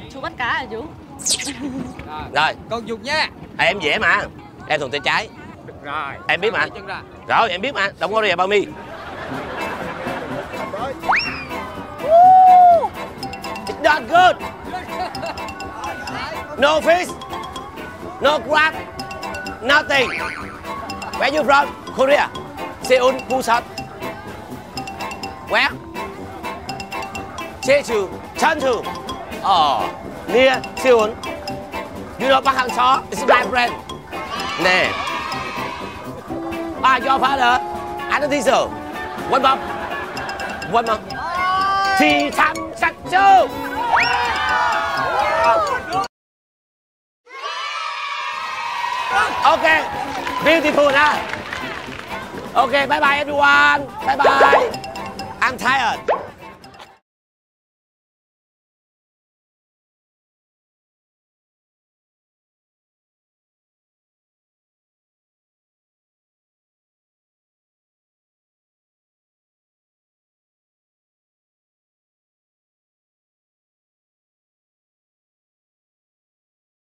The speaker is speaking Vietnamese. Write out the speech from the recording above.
Chú bắt cá hả chú? Rồi. Con dục nha. Em dễ mà. Em thuận tay trái. Rồi. Em biết mà. Chân ra. Rồi em biết mà. Don't worry about me. It's not good. No fish. No crab. Nothing. Where you from? Korea. Seoul, Busan. Where? Jeju, Cheonju. Oh, near Seoul. You know Park Hang-seo? It's my friend. Nè. Your father. I don't think so. One more. One more. Thì thăm sắc châu. Okay. Beautiful now. Okay, bye bye everyone. Bye bye. I'm tired.